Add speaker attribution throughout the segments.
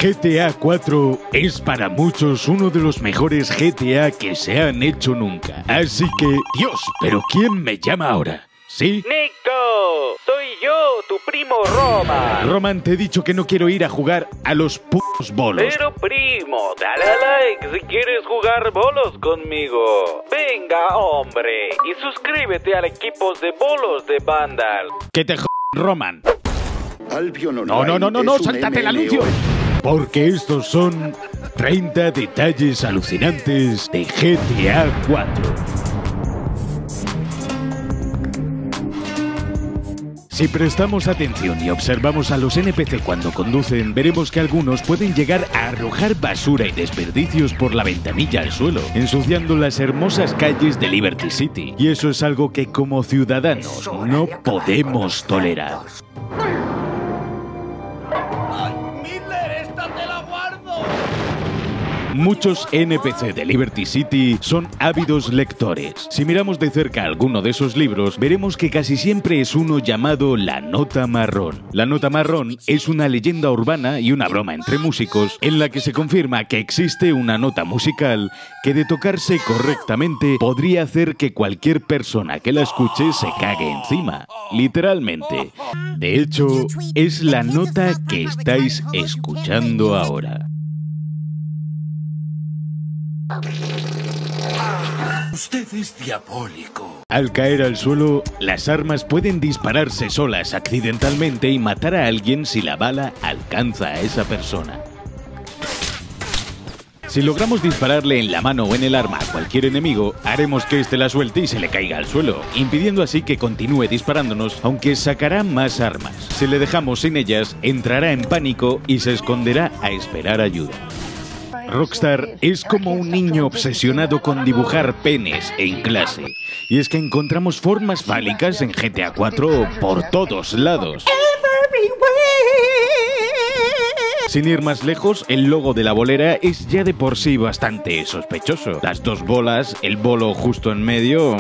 Speaker 1: GTA 4 es para muchos uno de los mejores GTA que se han hecho nunca. Así que, Dios, ¿pero quién me llama ahora? ¿Sí?
Speaker 2: ¡Nico! ¡Soy yo, tu primo Roman!
Speaker 1: Roman, te he dicho que no quiero ir a jugar a los putos bolos.
Speaker 2: Pero primo, dale a like si quieres jugar bolos conmigo. Venga, hombre, y suscríbete al equipo de bolos de Vandal.
Speaker 1: ¡Que te Roman!
Speaker 3: Albion
Speaker 1: No,
Speaker 3: Online
Speaker 1: sáltate el anuncio. Porque estos son 30 detalles alucinantes de GTA 4. Si prestamos atención y observamos a los NPC cuando conducen, veremos que algunos pueden llegar a arrojar basura y desperdicios por la ventanilla al suelo, ensuciando las hermosas calles de Liberty City. Y eso es algo que como ciudadanos no podemos tolerar. Muchos NPC de Liberty City son ávidos lectores. Si miramos de cerca alguno de esos libros, veremos que casi siempre es uno llamado La Nota Marrón. La Nota Marrón es una leyenda urbana y una broma entre músicos en la que se confirma que existe una nota musical que de tocarse correctamente podría hacer que cualquier persona que la escuche se cague encima, literalmente. De hecho, es la nota que estáis escuchando ahora.
Speaker 4: Usted es diabólico.
Speaker 1: Al caer al suelo, las armas pueden dispararse solas accidentalmente y matar a alguien si la bala alcanza a esa persona. Si logramos dispararle en la mano o en el arma a cualquier enemigo, haremos que éste la suelte y se le caiga al suelo, impidiendo así que continúe disparándonos, aunque sacará más armas. Si le dejamos sin ellas, entrará en pánico y se esconderá a esperar ayuda. Rockstar es como un niño obsesionado con dibujar penes en clase. Y es que encontramos formas fálicas en GTA 4 por todos lados. Sin ir más lejos, el logo de la bolera es ya de por sí bastante sospechoso. Las dos bolas, el bolo justo en medio...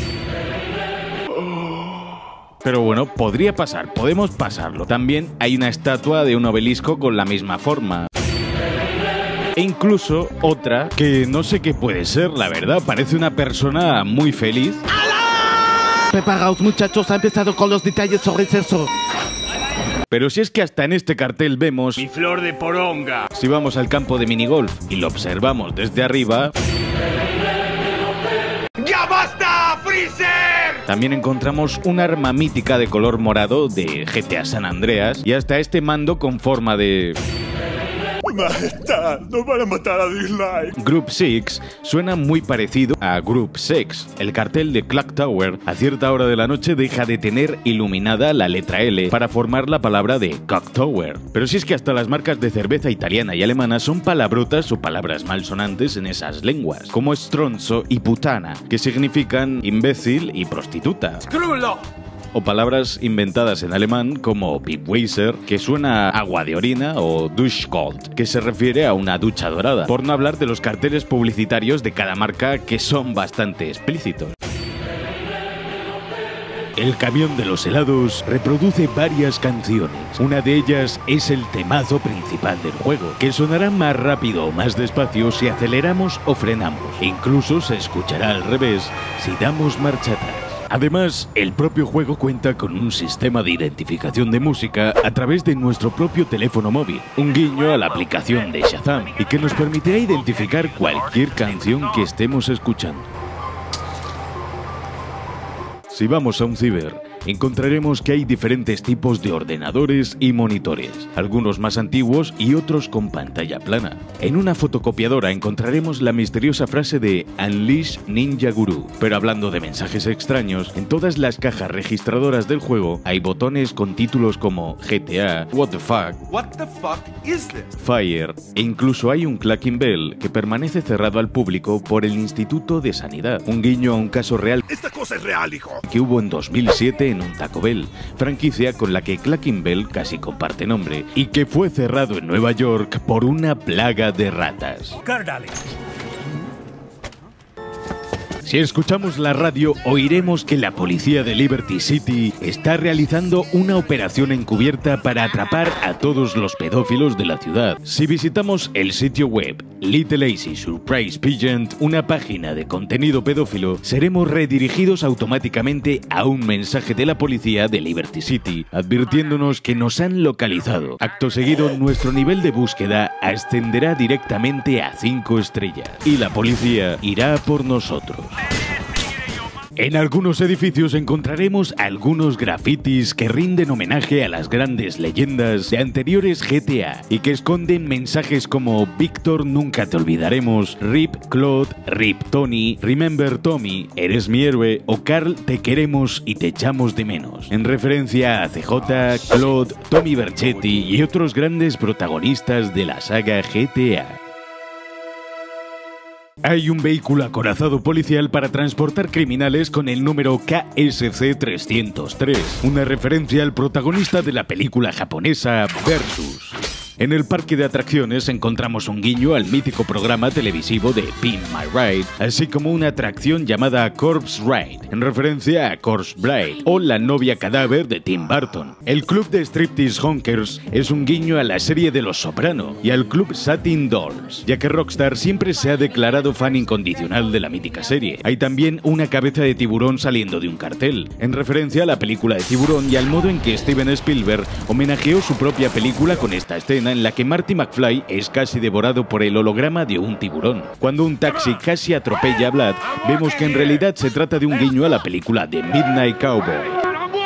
Speaker 1: Pero bueno, podría pasar, podemos pasarlo. También hay una estatua de un obelisco con la misma forma. E incluso otra que no sé qué puede ser, la verdad, parece una persona muy feliz.
Speaker 5: Preparaos, muchachos, ha empezado con los detalles sobre eso.
Speaker 1: Pero si es que hasta en este cartel vemos...
Speaker 4: Mi flor de poronga.
Speaker 1: Si vamos al campo de minigolf y lo observamos desde arriba...
Speaker 4: ¡Ya basta, Freezer!
Speaker 1: También encontramos un arma mítica de color morado de GTA San Andreas y hasta este mando con forma de...
Speaker 4: Majestad, nos van a matar a Dislike.
Speaker 1: Group 6 suena muy parecido a Group 6. El cartel de Clock Tower a cierta hora de la noche deja de tener iluminada la letra L para formar la palabra de Cock Tower. Pero si es que hasta las marcas de cerveza italiana y alemana son palabrotas o palabras malsonantes en esas lenguas, como stronzo y putana, que significan imbécil y prostituta.
Speaker 4: ¡Screwlo!
Speaker 1: O palabras inventadas en alemán como Pipweiser, que suena a agua de orina, o Duschgold, que se refiere a una ducha dorada, por no hablar de los carteles publicitarios de cada marca que son bastante explícitos. El camión de los helados reproduce varias canciones. Una de ellas es el temazo principal del juego, que sonará más rápido o más despacio si aceleramos o frenamos. E incluso se escuchará al revés si damos marcha atrás. Además, el propio juego cuenta con un sistema de identificación de música a través de nuestro propio teléfono móvil, un guiño a la aplicación de Shazam, y que nos permitirá identificar cualquier canción que estemos escuchando. Si vamos a un ciber, encontraremos que hay diferentes tipos de ordenadores y monitores, algunos más antiguos y otros con pantalla plana. En una fotocopiadora encontraremos la misteriosa frase de Unleash Ninja Guru, pero hablando de mensajes extraños, en todas las cajas registradoras del juego hay botones con títulos como GTA, What the fuck is this? Fire, e incluso hay un Clacking Bell que permanece cerrado al público por el Instituto de Sanidad, un guiño a un caso real.
Speaker 4: Esta cosa es real, hijo.
Speaker 1: Que hubo en 2007 en un Taco Bell, franquicia con la que Clacking Bell casi comparte nombre, y que fue cerrado en Nueva York por una plaga de ratas. Si escuchamos la radio, oiremos que la policía de Liberty City está realizando una operación encubierta para atrapar a todos los pedófilos de la ciudad. Si visitamos el sitio web Little Lazy Surprise Pigeon, una página de contenido pedófilo, seremos redirigidos automáticamente a un mensaje de la policía de Liberty City, advirtiéndonos que nos han localizado. Acto seguido, nuestro nivel de búsqueda ascenderá directamente a 5 estrellas y la policía irá por nosotros. En algunos edificios encontraremos algunos grafitis que rinden homenaje a las grandes leyendas de anteriores GTA y que esconden mensajes como Víctor, nunca te olvidaremos, RIP Claude, RIP Tony, Remember Tommy, eres mi héroe o Carl, te queremos y te echamos de menos, en referencia a CJ, Claude, Tommy Vercetti y otros grandes protagonistas de la saga GTA. Hay un vehículo acorazado policial para transportar criminales con el número KSC-303, una referencia al protagonista de la película japonesa Versus. En el parque de atracciones encontramos un guiño al mítico programa televisivo de Pimp My Ride, así como una atracción llamada Corpse Ride, en referencia a Corpse Bride, o La novia cadáver de Tim Burton. El club de striptease Honkers es un guiño a la serie de Los Soprano y al club Satin Dolls, ya que Rockstar siempre se ha declarado fan incondicional de la mítica serie. Hay también una cabeza de tiburón saliendo de un cartel, en referencia a la película de Tiburón y al modo en que Steven Spielberg homenajeó su propia película con esta escena en la que Marty McFly es casi devorado por el holograma de un tiburón. Cuando un taxi casi atropella a Vlad, vemos que en realidad se trata de un guiño a la película The Midnight Cowboy.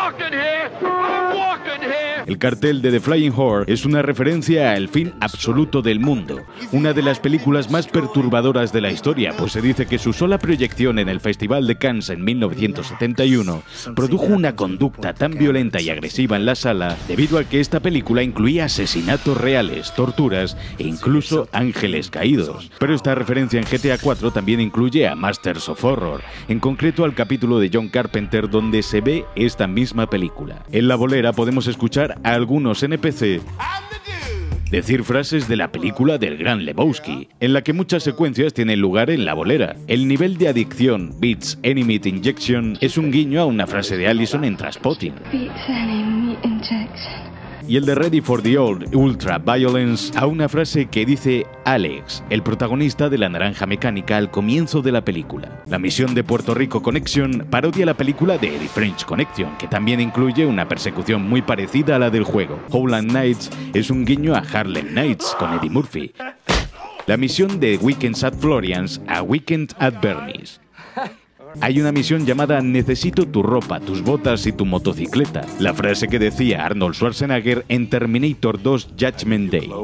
Speaker 1: El cartel de The Flying Whore es una referencia al fin absoluto del mundo, una de las películas más perturbadoras de la historia, pues se dice que su sola proyección en el Festival de Cannes en 1971 produjo una conducta tan violenta y agresiva en la sala debido a que esta película incluía asesinatos reales, torturas e incluso ángeles caídos. Pero esta referencia en GTA 4 también incluye a Masters of Horror, en concreto al capítulo de John Carpenter donde se ve esta misma película. En la bolera podemos escuchar a algunos NPC decir frases de la película del Gran Lebowski, en la que muchas secuencias tienen lugar en la bolera. El nivel de adicción Beats Enemy Injection es un guiño a una frase de Allison en Trainspotting.
Speaker 6: Beats Enemy Injection.
Speaker 1: Y el de Ready for the Old Ultra Violence a una frase que dice Alex, el protagonista de La Naranja Mecánica al comienzo de la película. La misión de Puerto Rico Connection parodia la película de The French Connection, que también incluye una persecución muy parecida a la del juego. Howland Knights es un guiño a Harlem Nights con Eddie Murphy. La misión de Weekends at Florian's a Weekend at Bernie's. Hay una misión llamada Necesito tu ropa, tus botas y tu motocicleta. La frase que decía Arnold Schwarzenegger en Terminator 2 Judgment Day.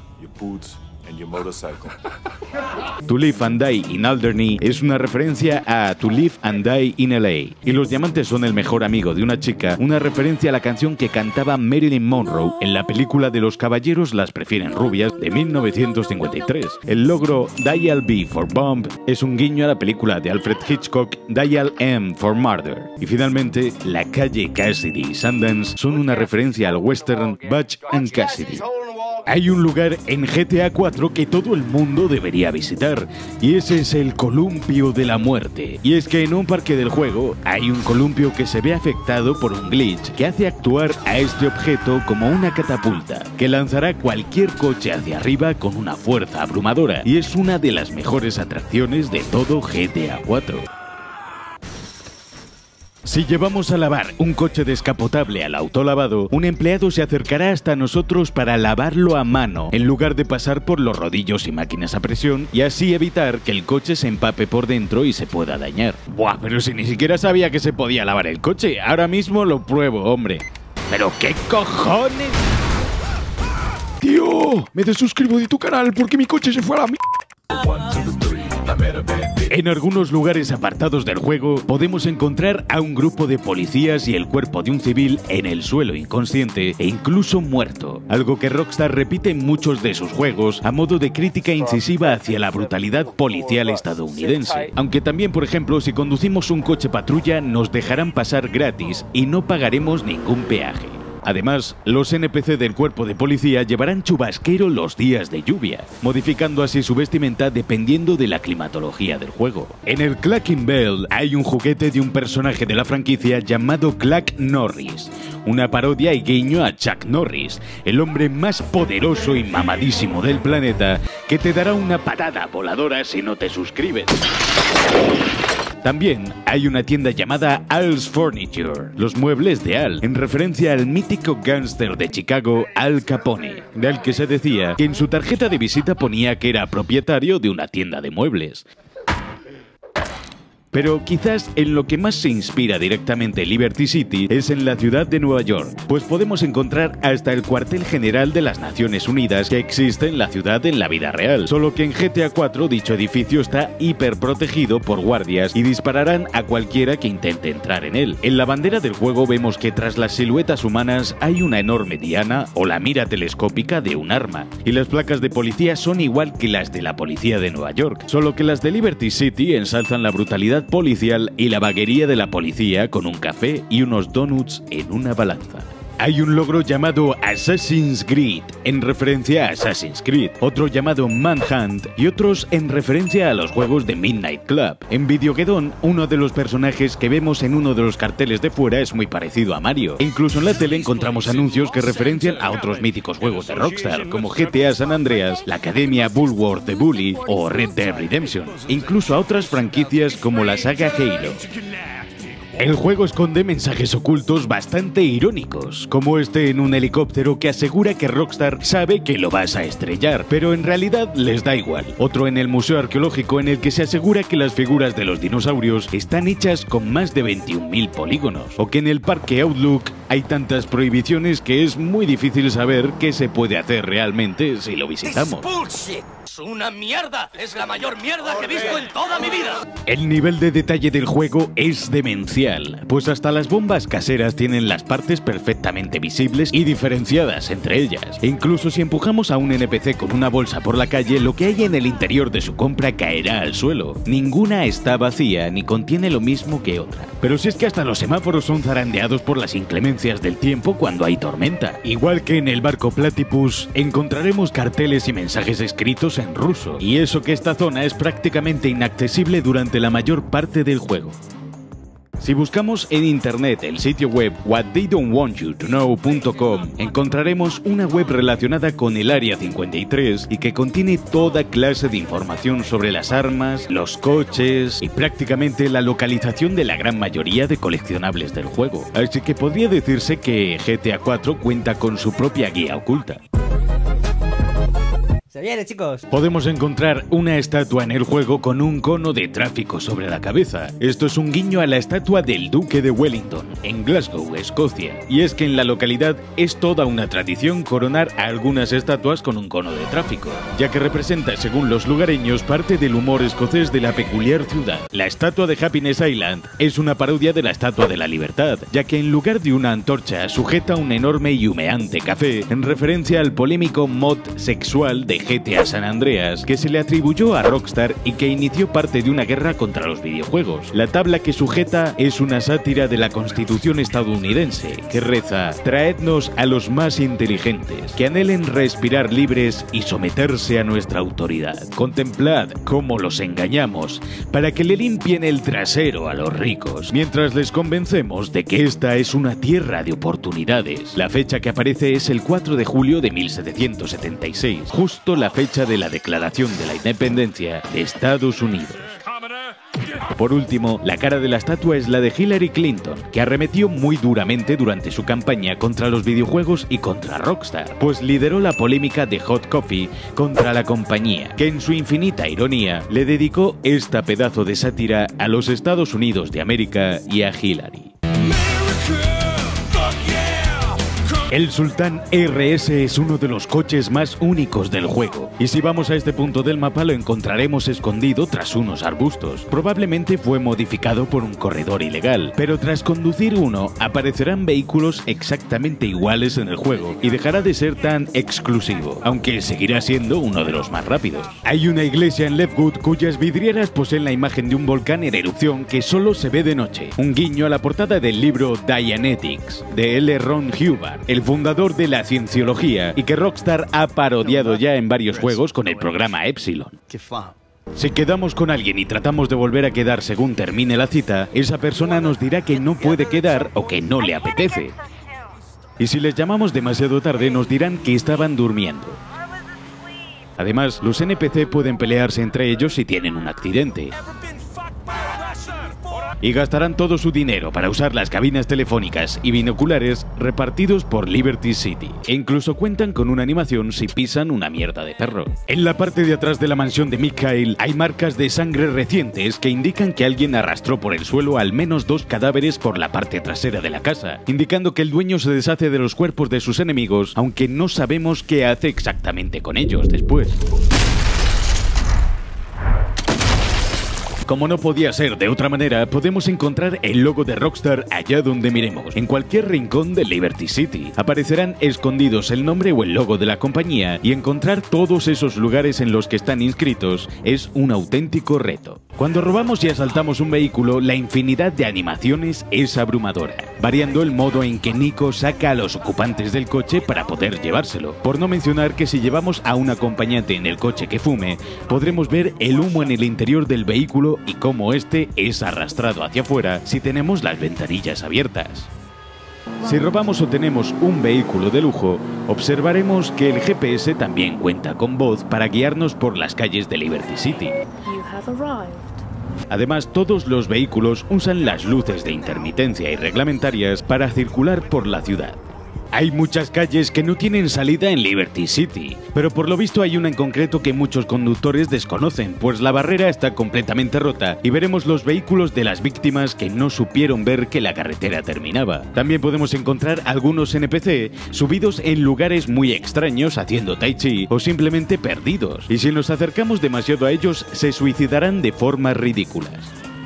Speaker 1: To Live and Die in Alderney es una referencia a To Live and Die in LA. Y los diamantes son el mejor amigo de una chica, una referencia a la canción que cantaba Marilyn Monroe en la película de Los caballeros las prefieren rubias de 1953. El logro Dial B for Bomb es un guiño a la película de Alfred Hitchcock Dial M for Murder. Y finalmente, la calle Cassidy y Sundance son una referencia al western Butch and Cassidy. Hay un lugar en GTA 4 que todo el mundo debería visitar, y ese es el Columpio de la Muerte. Y es que en un parque del juego hay un columpio que se ve afectado por un glitch que hace actuar a este objeto como una catapulta, que lanzará cualquier coche hacia arriba con una fuerza abrumadora, y es una de las mejores atracciones de todo GTA 4. Si llevamos a lavar un coche descapotable al autolavado, un empleado se acercará hasta nosotros para lavarlo a mano, en lugar de pasar por los rodillos y máquinas a presión, y así evitar que el coche se empape por dentro y se pueda dañar. Buah, pero si ni siquiera sabía que se podía lavar el coche, ahora mismo lo pruebo, hombre. ¿Pero qué cojones?
Speaker 4: Tío, me desuscribo de tu canal porque mi coche se fue a la mierda.
Speaker 1: En algunos lugares apartados del juego podemos encontrar a un grupo de policías y el cuerpo de un civil en el suelo inconsciente e incluso muerto, algo que Rockstar repite en muchos de sus juegos a modo de crítica incisiva hacia la brutalidad policial estadounidense. Aunque también, por ejemplo, si conducimos un coche patrulla nos dejarán pasar gratis y no pagaremos ningún peaje. Además, los NPC del cuerpo de policía llevarán chubasquero los días de lluvia, modificando así su vestimenta dependiendo de la climatología del juego. En el Clacking Bell hay un juguete de un personaje de la franquicia llamado Clack Norris, una parodia y guiño a Chuck Norris, el hombre más poderoso y mamadísimo del planeta, que te dará una patada voladora si no te suscribes. También hay una tienda llamada Al's Furniture, los muebles de Al, en referencia al mítico gángster de Chicago Al Capone, del que se decía que en su tarjeta de visita ponía que era propietario de una tienda de muebles. Pero quizás en lo que más se inspira directamente Liberty City es en la ciudad de Nueva York, pues podemos encontrar hasta el cuartel general de las Naciones Unidas que existe en la ciudad en la vida real, solo que en GTA 4 dicho edificio está hiperprotegido por guardias y dispararán a cualquiera que intente entrar en él. En la bandera del juego vemos que tras las siluetas humanas hay una enorme diana o la mira telescópica de un arma, y las placas de policía son igual que las de la policía de Nueva York, solo que las de Liberty City ensalzan la brutalidad policial y la vaguería de la policía con un café y unos donuts en una balanza. Hay un logro llamado Assassin's Creed, en referencia a Assassin's Creed, otro llamado Manhunt y otros en referencia a los juegos de Midnight Club. En Videogeddon, uno de los personajes que vemos en uno de los carteles de fuera es muy parecido a Mario. E incluso en la tele encontramos anuncios que referencian a otros míticos juegos de Rockstar, como GTA San Andreas, la Academia Bulwark de Bully o Red Dead Redemption, incluso a otras franquicias como la saga Halo. El juego esconde mensajes ocultos bastante irónicos, como este en un helicóptero que asegura que Rockstar sabe que lo vas a estrellar, pero en realidad les da igual. Otro en el Museo Arqueológico en el que se asegura que las figuras de los dinosaurios están hechas con más de 21.000 polígonos, o que en el Parque Outlook hay tantas prohibiciones que es muy difícil saber qué se puede hacer realmente si lo visitamos.
Speaker 7: ¡Es una mierda! ¡Es la mayor mierda que he visto en toda mi vida!
Speaker 1: El nivel de detalle del juego es demencial, pues hasta las bombas caseras tienen las partes perfectamente visibles y diferenciadas entre ellas. E incluso si empujamos a un NPC con una bolsa por la calle, lo que hay en el interior de su compra caerá al suelo. Ninguna está vacía ni contiene lo mismo que otra. Pero si es que hasta los semáforos son zarandeados por las inclemencias del tiempo cuando hay tormenta. Igual que en el barco Platypus, encontraremos carteles y mensajes escritos en ruso, y eso que esta zona es prácticamente inaccesible durante la mayor parte del juego. Si buscamos en internet el sitio web whattheydon'twantyouToknow.com, encontraremos una web relacionada con el Área 53 y que contiene toda clase de información sobre las armas, los coches y prácticamente la localización de la gran mayoría de coleccionables del juego. Así que podría decirse que GTA 4 cuenta con su propia guía oculta.
Speaker 8: Se viene, chicos.
Speaker 1: Podemos encontrar una estatua en el juego con un cono de tráfico sobre la cabeza. Esto es un guiño a la estatua del Duque de Wellington, en Glasgow, Escocia. Y es que en la localidad es toda una tradición coronar a algunas estatuas con un cono de tráfico, ya que representa, según los lugareños, parte del humor escocés de la peculiar ciudad. La estatua de Happiness Island es una parodia de la Estatua de la Libertad, ya que en lugar de una antorcha sujeta un enorme y humeante café, en referencia al polémico mod sexual de GTA San Andreas, que se le atribuyó a Rockstar y que inició parte de una guerra contra los videojuegos. La tabla que sujeta es una sátira de la Constitución estadounidense, que reza: traednos a los más inteligentes, que anhelen respirar libres y someterse a nuestra autoridad. Contemplad cómo los engañamos, para que le limpien el trasero a los ricos, mientras les convencemos de que esta es una tierra de oportunidades. La fecha que aparece es el 4 de julio de 1776, justo la fecha de la declaración de la independencia de Estados Unidos. Por último, la cara de la estatua es la de Hillary Clinton, que arremetió muy duramente durante su campaña contra los videojuegos y contra Rockstar, pues lideró la polémica de Hot Coffee contra la compañía, que en su infinita ironía le dedicó esta pedazo de sátira a los Estados Unidos de América y a Hillary. El Sultan RS es uno de los coches más únicos del juego, y si vamos a este punto del mapa lo encontraremos escondido tras unos arbustos. Probablemente fue modificado por un corredor ilegal, pero tras conducir uno aparecerán vehículos exactamente iguales en el juego y dejará de ser tan exclusivo, aunque seguirá siendo uno de los más rápidos. Hay una iglesia en Leftwood cuyas vidrieras poseen la imagen de un volcán en erupción que solo se ve de noche, un guiño a la portada del libro Dianetics de L. Ron Hubbard, el fundador de la cienciología, y que Rockstar ha parodiado ya en varios juegos con el programa Epsilon. Si quedamos con alguien y tratamos de volver a quedar según termine la cita, esa persona nos dirá que no puede quedar o que no le apetece. Y si les llamamos demasiado tarde nos dirán que estaban durmiendo. Además, los NPC pueden pelearse entre ellos si tienen un accidente. Y gastarán todo su dinero para usar las cabinas telefónicas y binoculares repartidos por Liberty City. E incluso cuentan con una animación si pisan una mierda de perro. En la parte de atrás de la mansión de Mikhail hay marcas de sangre recientes que indican que alguien arrastró por el suelo al menos 2 cadáveres por la parte trasera de la casa, indicando que el dueño se deshace de los cuerpos de sus enemigos, aunque no sabemos qué hace exactamente con ellos después. Como no podía ser de otra manera, podemos encontrar el logo de Rockstar allá donde miremos. En cualquier rincón de Liberty City aparecerán escondidos el nombre o el logo de la compañía, y encontrar todos esos lugares en los que están inscritos es un auténtico reto. Cuando robamos y asaltamos un vehículo, la infinidad de animaciones es abrumadora, variando el modo en que Nico saca a los ocupantes del coche para poder llevárselo. Por no mencionar que si llevamos a un acompañante en el coche que fume, podremos ver el humo en el interior del vehículo y cómo este es arrastrado hacia afuera si tenemos las ventanillas abiertas. Si robamos o tenemos un vehículo de lujo, observaremos que el GPS también cuenta con voz para guiarnos por las calles de Liberty City. Además, todos los vehículos usan las luces de intermitencia y reglamentarias para circular por la ciudad. Hay muchas calles que no tienen salida en Liberty City, pero por lo visto hay una en concreto que muchos conductores desconocen, pues la barrera está completamente rota y veremos los vehículos de las víctimas que no supieron ver que la carretera terminaba. También podemos encontrar algunos NPC subidos en lugares muy extraños haciendo tai chi o simplemente perdidos, y si nos acercamos demasiado a ellos se suicidarán de formas ridículas.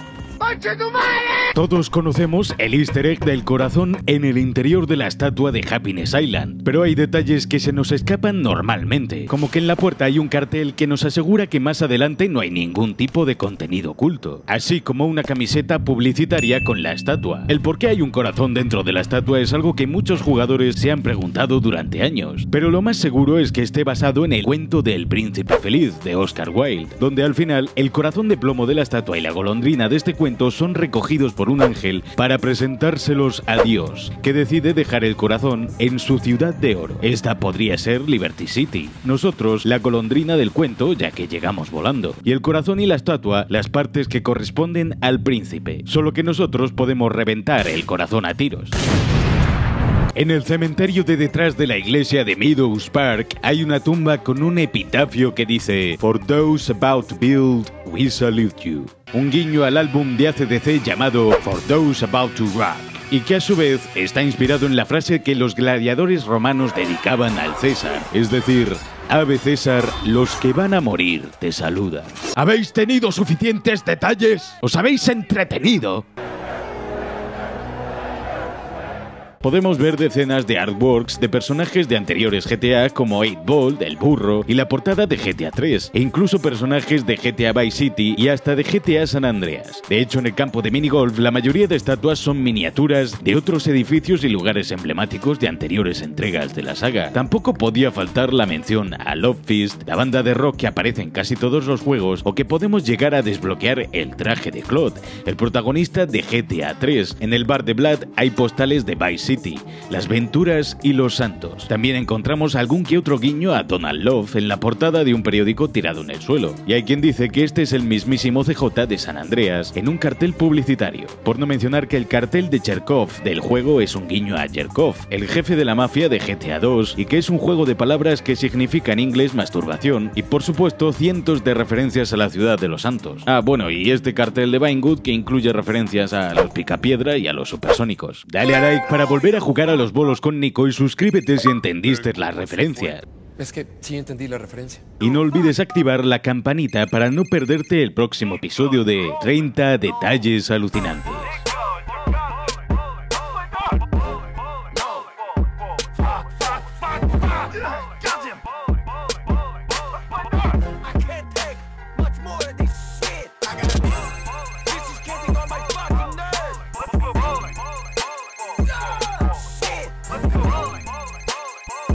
Speaker 1: Todos conocemos el easter egg del corazón en el interior de la estatua de Happiness Island, pero hay detalles que se nos escapan normalmente, como que en la puerta hay un cartel que nos asegura que más adelante no hay ningún tipo de contenido oculto, así como una camiseta publicitaria con la estatua. El por qué hay un corazón dentro de la estatua es algo que muchos jugadores se han preguntado durante años, pero lo más seguro es que esté basado en el cuento del Príncipe Feliz de Oscar Wilde, donde al final el corazón de plomo de la estatua y la golondrina de este cuento son recogidos por un ángel para presentárselos a Dios, que decide dejar el corazón en su ciudad de oro. Esta podría ser Liberty City. Nosotros, la golondrina del cuento, ya que llegamos volando, y el corazón y la estatua, las partes que corresponden al príncipe. Solo que nosotros podemos reventar el corazón a tiros. En el cementerio de detrás de la iglesia de Meadows Park hay una tumba con un epitafio que dice "For those about to build, we salute you". Un guiño al álbum de AC/DC llamado For Those About to Rock, y que a su vez está inspirado en la frase que los gladiadores romanos dedicaban al César, es decir, Ave César, los que van a morir te saludan.
Speaker 4: ¿Habéis tenido suficientes detalles? ¿Os habéis entretenido?
Speaker 1: Podemos ver decenas de artworks de personajes de anteriores GTA como 8-Ball, el burro, y la portada de GTA 3, e incluso personajes de GTA Vice City y hasta de GTA San Andreas. De hecho, en el campo de minigolf, la mayoría de estatuas son miniaturas de otros edificios y lugares emblemáticos de anteriores entregas de la saga. Tampoco podía faltar la mención a Love Fist, la banda de rock que aparece en casi todos los juegos, o que podemos llegar a desbloquear el traje de Claude, el protagonista de GTA 3. En el bar de Blood hay postales de Vice City, Las Venturas y Los Santos. También encontramos algún que otro guiño a Donald Love en la portada de un periódico tirado en el suelo. Y hay quien dice que este es el mismísimo CJ de San Andreas en un cartel publicitario. Por no mencionar que el cartel de Cherkov del juego es un guiño a Cherkov, el jefe de la mafia de GTA 2, y que es un juego de palabras que significa en inglés masturbación, y por supuesto cientos de referencias a la ciudad de Los Santos. Ah, bueno, y este cartel de Vinewood que incluye referencias a los Picapiedra y a los Supersónicos. Dale a like para volver volver a jugar a los bolos con Nico y suscríbete si entendiste la referencia.
Speaker 8: Es que sí entendí la referencia.
Speaker 1: Y no olvides activar la campanita para no perderte el próximo episodio de 30 detalles alucinantes.